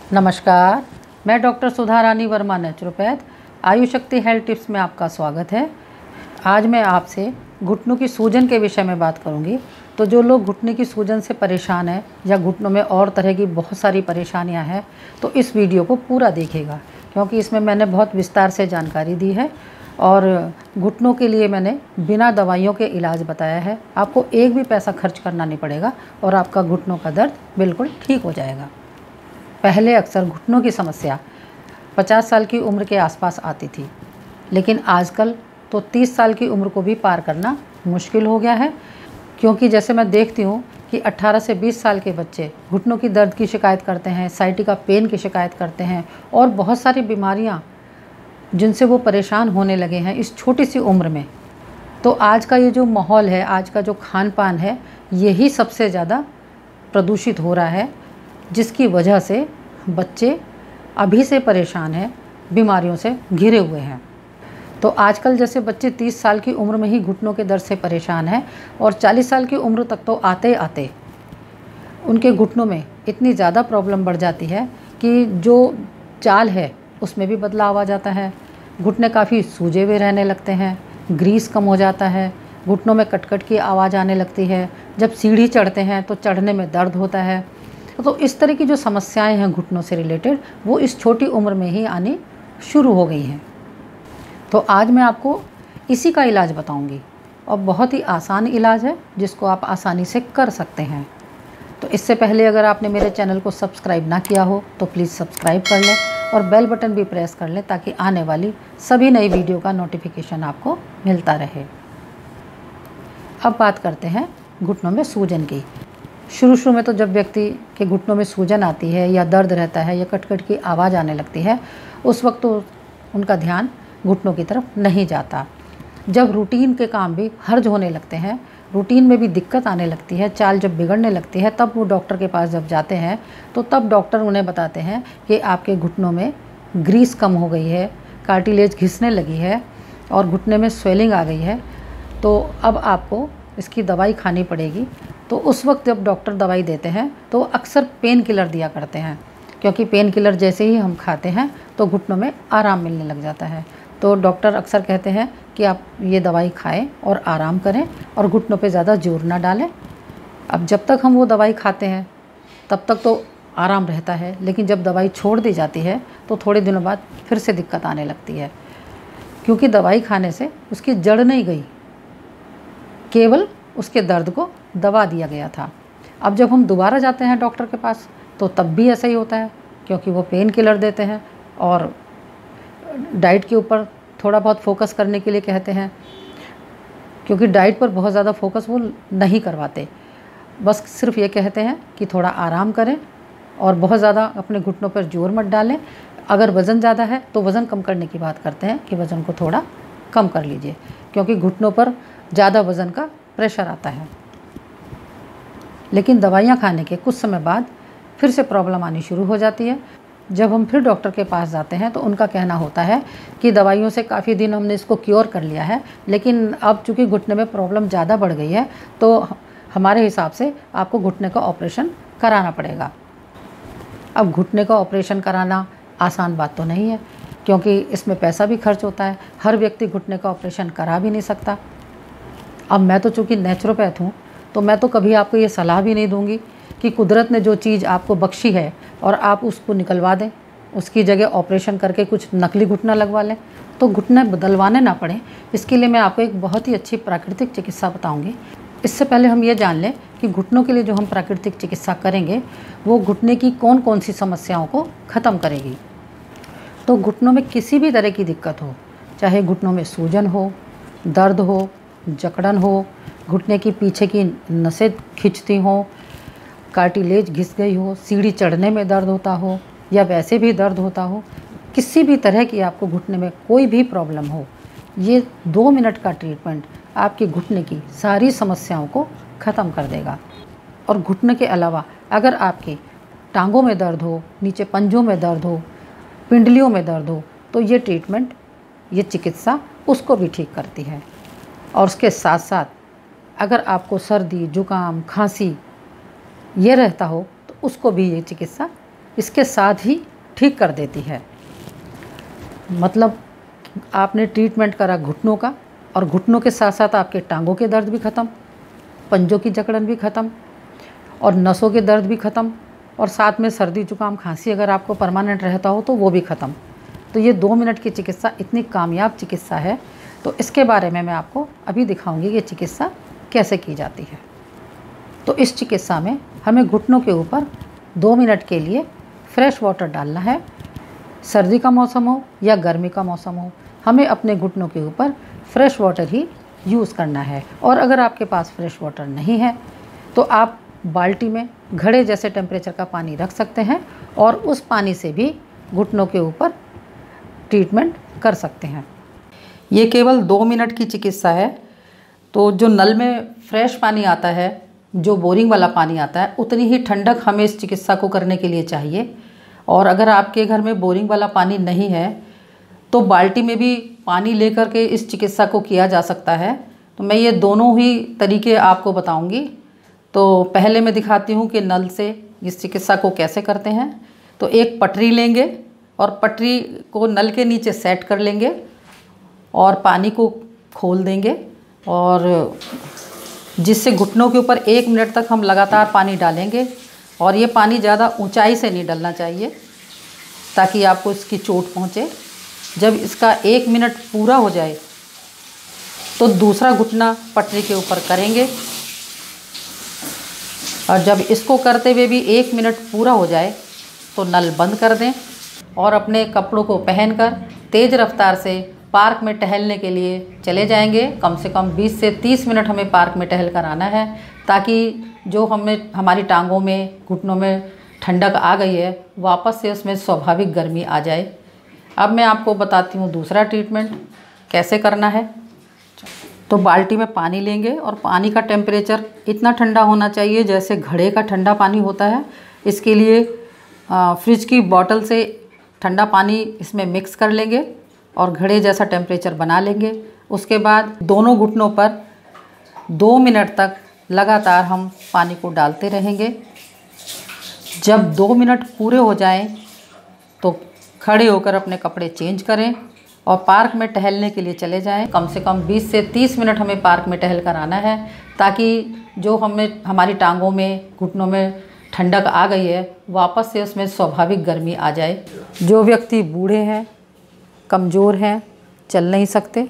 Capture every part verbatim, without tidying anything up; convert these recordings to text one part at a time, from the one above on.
नमस्कार, मैं doctor Sudha Rani Verma naturopath Ayush Shakti health tips में आपका स्वागत है। आज मैं आपसे घुटनों की सूजन के विषय में बात करूंगी। तो जो लोग घुटने की सूजन से परेशान हैं या घुटनों में और तरह की बहुत सारी परेशानियां हैं तो इस वीडियो को पूरा देखिएगा, क्योंकि इसमें मैंने बहुत विस्तार से जानकारी दी है और घुटनों के लिए मैंने बिना दवाइयों के इलाज बताया है। आपको एक भी पैसा खर्च करना नहीं पड़ेगा और आपका घुटनों का दर्द बिल्कुल ठीक हो जाएगा। पहले अक्सर घुटनों की समस्या पचास साल की उम्र के आसपास आती थी, लेकिन आजकल तो तीस साल की उम्र को भी पार करना मुश्किल हो गया है, क्योंकि जैसे मैं देखती हूँ कि अठारह से बीस साल के बच्चे घुटनों की दर्द की शिकायत करते हैं, साइटिका पेन की शिकायत करते हैं और बहुत सारी बीमारियाँ जिनसे वो परेशान होने लगे हैं इस छोटी सी उम्र में। तो आज का ये जो माहौल है, आज का जो खान पान है, यही सबसे ज़्यादा प्रदूषित हो रहा है, जिसकी वजह से बच्चे अभी से परेशान हैं, बीमारियों से घिरे हुए हैं। तो आजकल जैसे बच्चे तीस साल की उम्र में ही घुटनों के दर्द से परेशान हैं और चालीस साल की उम्र तक तो आते आते उनके घुटनों में इतनी ज़्यादा प्रॉब्लम बढ़ जाती है कि जो चाल है उसमें भी बदलाव आ जाता है। घुटने काफ़ी सूजे हुए रहने लगते हैं, ग्रीस कम हो जाता है, घुटनों में कटकट की आवाज़ आने लगती है। जब सीढ़ी चढ़ते हैं तो चढ़ने में दर्द होता है। तो इस तरह की जो समस्याएं हैं घुटनों से रिलेटेड, वो इस छोटी उम्र में ही आनी शुरू हो गई हैं। तो आज मैं आपको इसी का इलाज बताऊंगी और बहुत ही आसान इलाज है जिसको आप आसानी से कर सकते हैं। तो इससे पहले अगर आपने मेरे चैनल को सब्सक्राइब ना किया हो तो प्लीज़ सब्सक्राइब कर लें और बेल बटन भी प्रेस कर लें, ताकि आने वाली सभी नई वीडियो का नोटिफिकेशन आपको मिलता रहे। अब बात करते हैं घुटनों में सूजन की। शुरू शुरू में तो जब व्यक्ति के घुटनों में सूजन आती है या दर्द रहता है या कटकट की आवाज़ आने लगती है, उस वक्त तो उनका ध्यान घुटनों की तरफ नहीं जाता। जब रूटीन के काम भी हर्ज होने लगते हैं, रूटीन में भी दिक्कत आने लगती है, चाल जब बिगड़ने लगती है, तब वो डॉक्टर के पास जब जाते हैं तो तब डॉक्टर उन्हें बताते हैं कि आपके घुटनों में ग्रीस कम हो गई है, कार्टिलेज घिसने लगी है और घुटने में स्वेलिंग आ गई है, तो अब आपको इसकी दवाई खानी पड़ेगी। तो उस वक्त जब डॉक्टर दवाई देते हैं तो अक्सर पेन किलर दिया करते हैं, क्योंकि पेन किलर जैसे ही हम खाते हैं तो घुटनों में आराम मिलने लग जाता है। तो डॉक्टर अक्सर कहते हैं कि आप ये दवाई खाएं और आराम करें और घुटनों पे ज़्यादा जोर ना डालें। अब जब तक हम वो दवाई खाते हैं तब तक तो आराम रहता है, लेकिन जब दवाई छोड़ दी जाती है तो थोड़े दिनों बाद फिर से दिक्कत आने लगती है, क्योंकि दवाई खाने से उसकी जड़ नहीं गई, केवल उसके दर्द को दबा दिया गया था। अब जब हम दोबारा जाते हैं डॉक्टर के पास तो तब भी ऐसा ही होता है, क्योंकि वो पेन किलर देते हैं और डाइट के ऊपर थोड़ा बहुत फोकस करने के लिए कहते हैं, क्योंकि डाइट पर बहुत ज़्यादा फोकस वो नहीं करवाते। बस सिर्फ ये कहते हैं कि थोड़ा आराम करें और बहुत ज़्यादा अपने घुटनों पर जोर मत डालें। अगर वज़न ज़्यादा है तो वज़न कम करने की बात करते हैं कि वज़न को थोड़ा कम कर लीजिए, क्योंकि घुटनों पर ज़्यादा वज़न का प्रेशर आता है। लेकिन दवाइयाँ खाने के कुछ समय बाद फिर से प्रॉब्लम आनी शुरू हो जाती है। जब हम फिर डॉक्टर के पास जाते हैं तो उनका कहना होता है कि दवाइयों से काफ़ी दिन हमने इसको क्योर कर लिया है, लेकिन अब चूँकि घुटने में प्रॉब्लम ज़्यादा बढ़ गई है तो हमारे हिसाब से आपको घुटने का ऑपरेशन कराना पड़ेगा। अब घुटने का ऑपरेशन कराना आसान बात तो नहीं है, क्योंकि इसमें पैसा भी खर्च होता है। हर व्यक्ति घुटने का ऑपरेशन करा भी नहीं सकता। अब मैं तो चूँकि नेचुरोपैथ हूँ तो मैं तो कभी आपको ये सलाह भी नहीं दूंगी कि कुदरत ने जो चीज़ आपको बख्शी है और आप उसको निकलवा दें, उसकी जगह ऑपरेशन करके कुछ नकली घुटना लगवा लें, तो घुटने बदलवाने ना पड़े। इसके लिए मैं आपको एक बहुत ही अच्छी प्राकृतिक चिकित्सा बताऊंगी। इससे पहले हम ये जान लें कि घुटनों के लिए जो हम प्राकृतिक चिकित्सा करेंगे वो घुटने की कौन कौन सी समस्याओं को ख़त्म करेगी। तो घुटनों में किसी भी तरह की दिक्कत हो, चाहे घुटनों में सूजन हो, दर्द हो, जकड़न हो, घुटने की पीछे की नसें खिंचती हों, कार्टिलेज घिस गई हो, सीढ़ी चढ़ने में दर्द होता हो या वैसे भी दर्द होता हो, किसी भी तरह की आपको घुटने में कोई भी प्रॉब्लम हो, ये दो मिनट का ट्रीटमेंट आपके घुटने की सारी समस्याओं को ख़त्म कर देगा। और घुटने के अलावा अगर आपके टांगों में दर्द हो, नीचे पंजों में दर्द हो, पिंडलियों में दर्द हो, तो ये ट्रीटमेंट, ये चिकित्सा उसको भी ठीक करती है। और उसके साथ साथ अगर आपको सर्दी, जुकाम, खांसी ये रहता हो तो उसको भी ये चिकित्सा इसके साथ ही ठीक कर देती है। मतलब आपने ट्रीटमेंट करा घुटनों का, और घुटनों के साथ साथ आपके टांगों के दर्द भी ख़त्म, पंजों की जकड़न भी ख़त्म, और नसों के दर्द भी ख़त्म, और साथ में सर्दी जुकाम खांसी अगर आपको परमानेंट रहता हो तो वो भी ख़त्म। तो ये दो मिनट की चिकित्सा इतनी कामयाब चिकित्सा है, तो इसके बारे में मैं आपको अभी दिखाऊंगी कि चिकित्सा कैसे की जाती है। तो इस चिकित्सा में हमें घुटनों के ऊपर दो मिनट के लिए फ्रेश वाटर डालना है। सर्दी का मौसम हो या गर्मी का मौसम हो, हमें अपने घुटनों के ऊपर फ्रेश वाटर ही यूज़ करना है। और अगर आपके पास फ्रेश वाटर नहीं है तो आप बाल्टी में घड़े जैसे टेम्परेचर का पानी रख सकते हैं, और उस पानी से भी घुटनों के ऊपर ट्रीटमेंट कर सकते हैं। ये केवल दो मिनट की चिकित्सा है। तो जो नल में फ्रेश पानी आता है, जो बोरिंग वाला पानी आता है, उतनी ही ठंडक हमें इस चिकित्सा को करने के लिए चाहिए। और अगर आपके घर में बोरिंग वाला पानी नहीं है तो बाल्टी में भी पानी लेकर के इस चिकित्सा को किया जा सकता है। तो मैं ये दोनों ही तरीके आपको बताऊंगी। तो पहले मैं दिखाती हूँ कि नल से इस चिकित्सा को कैसे करते हैं। तो एक पटरी लेंगे और पटरी को नल के नीचे सेट कर लेंगे और पानी को खोल देंगे, और जिससे घुटनों के ऊपर एक मिनट तक हम लगातार पानी डालेंगे। और ये पानी ज़्यादा ऊंचाई से नहीं डलना चाहिए ताकि आपको इसकी चोट पहुँचे। जब इसका एक मिनट पूरा हो जाए तो दूसरा घुटना पटरी के ऊपर करेंगे, और जब इसको करते हुए भी एक मिनट पूरा हो जाए तो नल बंद कर दें और अपने कपड़ों को पहनकर तेज़ रफ्तार से पार्क में टहलने के लिए चले जाएंगे। कम से कम बीस से तीस मिनट हमें पार्क में टहल कर आना है, ताकि जो हमें हमारी टांगों में घुटनों में ठंडक आ गई है वापस से उसमें स्वाभाविक गर्मी आ जाए। अब मैं आपको बताती हूँ दूसरा ट्रीटमेंट कैसे करना है। तो बाल्टी में पानी लेंगे और पानी का टेम्परेचर इतना ठंडा होना चाहिए जैसे घड़े का ठंडा पानी होता है। इसके लिए फ्रिज की बोतल से ठंडा पानी इसमें मिक्स कर लेंगे और घड़े जैसा टेम्परेचर बना लेंगे। उसके बाद दोनों घुटनों पर दो मिनट तक लगातार हम पानी को डालते रहेंगे। जब दो मिनट पूरे हो जाएं तो खड़े होकर अपने कपड़े चेंज करें और पार्क में टहलने के लिए चले जाएं। कम से कम बीस से तीस मिनट हमें पार्क में टहल कर आना है, ताकि जो हमें हमारी टांगों में घुटनों में ठंडक आ गई है वापस से उसमें स्वाभाविक गर्मी आ जाए। जो व्यक्ति बूढ़े हैं, कमज़ोर हैं, चल नहीं सकते,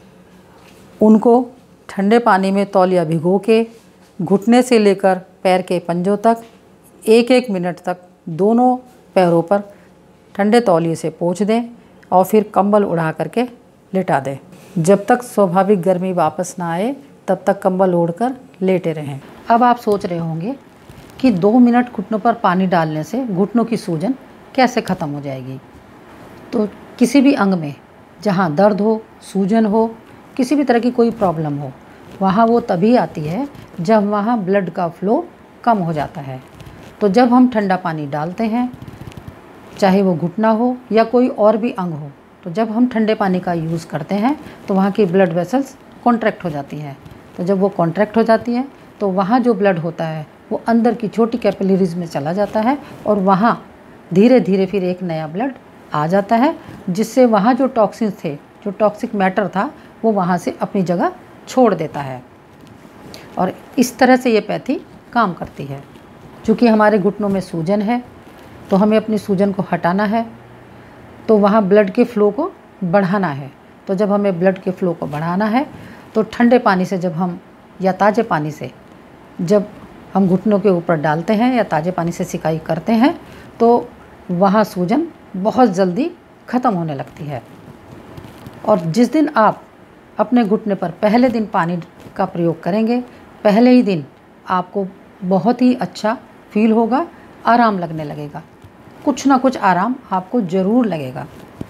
उनको ठंडे पानी में तौलिया भिगो के घुटने से लेकर पैर के पंजों तक एक एक मिनट तक दोनों पैरों पर ठंडे तौलिए से पोंछ दें और फिर कंबल उड़ा करके लेटा दें। जब तक स्वाभाविक गर्मी वापस ना आए तब तक कंबल ओढ़कर लेटे रहें। अब आप सोच रहे होंगे कि दो मिनट घुटनों पर पानी डालने से घुटनों की सूजन कैसे ख़त्म हो जाएगी। तो किसी भी अंग में जहाँ दर्द हो, सूजन हो, किसी भी तरह की कोई प्रॉब्लम हो, वहाँ वो तभी आती है जब वहाँ ब्लड का फ्लो कम हो जाता है। तो जब हम ठंडा पानी डालते हैं, चाहे वो घुटना हो या कोई और भी अंग हो, तो जब हम ठंडे पानी का यूज़ करते हैं तो वहाँ की ब्लड वेसल्स कॉन्ट्रैक्ट हो जाती हैं। तो जब वो कॉन्ट्रैक्ट हो जाती हैं तो वहाँ जो ब्लड होता है वो अंदर की छोटी कैपिलरीज में चला जाता है और वहाँ धीरे धीरे फिर एक नया ब्लड आ जाता है, जिससे वहाँ जो टॉक्सिन्स थे, जो टॉक्सिक मैटर था, वो वहाँ से अपनी जगह छोड़ देता है। और इस तरह से ये पैथी काम करती है। चूँकि हमारे घुटनों में सूजन है तो हमें अपनी सूजन को हटाना है, तो वहाँ ब्लड के फ़्लो को बढ़ाना है। तो जब हमें ब्लड के फ़्लो को बढ़ाना है तो ठंडे पानी से जब हम या ताज़े पानी से जब हम घुटनों के ऊपर डालते हैं या ताज़े पानी से सिकाई करते हैं तो वहाँ सूजन बहुत जल्दी ख़त्म होने लगती है। और जिस दिन आप अपने घुटने पर पहले दिन पानी का प्रयोग करेंगे, पहले ही दिन आपको बहुत ही अच्छा फील होगा, आराम लगने लगेगा। कुछ ना कुछ आराम आपको ज़रूर लगेगा।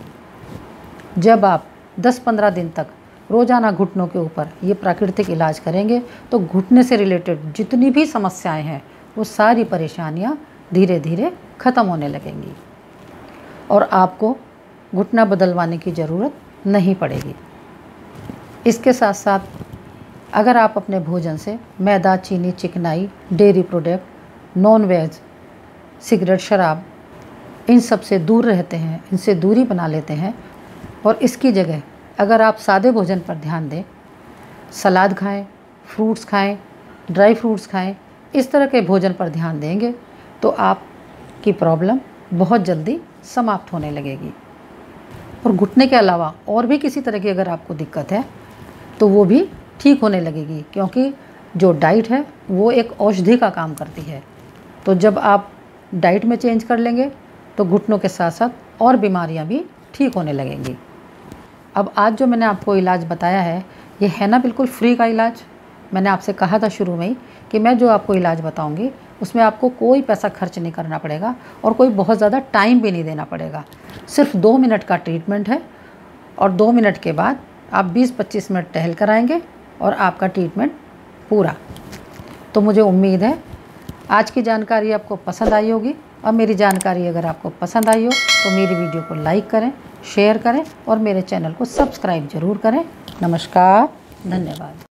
जब आप दस पंद्रह दिन तक रोज़ाना घुटनों के ऊपर ये प्राकृतिक इलाज करेंगे तो घुटने से रिलेटेड जितनी भी समस्याएं हैं वो सारी परेशानियां धीरे धीरे ख़त्म होने लगेंगी और आपको घुटना बदलवाने की ज़रूरत नहीं पड़ेगी। इसके साथ साथ अगर आप अपने भोजन से मैदा, चीनी, चिकनाई, dairy product, non veg, cigarette, शराब इन सब से दूर रहते हैं, इनसे दूरी बना लेते हैं और इसकी जगह अगर आप सादे भोजन पर ध्यान दें, सलाद खाएं, फ्रूट्स खाएं, ड्राई फ्रूट्स खाएं, इस तरह के भोजन पर ध्यान देंगे तो आपकी प्रॉब्लम बहुत जल्दी समाप्त होने लगेगी। और घुटने के अलावा और भी किसी तरह की अगर आपको दिक्कत है तो वो भी ठीक होने लगेगी, क्योंकि जो डाइट है वो एक औषधि का काम करती है। तो जब आप डाइट में चेंज कर लेंगे तो घुटनों के साथ साथ और बीमारियां भी ठीक होने लगेंगी। अब आज जो मैंने आपको इलाज बताया है ये है ना बिल्कुल फ्री का इलाज। मैंने आपसे कहा था शुरू में ही कि मैं जो आपको इलाज बताऊंगी उसमें आपको कोई पैसा खर्च नहीं करना पड़ेगा और कोई बहुत ज़्यादा टाइम भी नहीं देना पड़ेगा। सिर्फ दो मिनट का ट्रीटमेंट है और दो मिनट के बाद आप बीस पच्चीस मिनट टहल कर आएंगे और आपका ट्रीटमेंट पूरा। तो मुझे उम्मीद है आज की जानकारी आपको पसंद आई होगी और मेरी जानकारी अगर आपको पसंद आई हो तो मेरी वीडियो को लाइक करें, शेयर करें और मेरे चैनल को सब्सक्राइब ज़रूर करें। नमस्कार, धन्यवाद।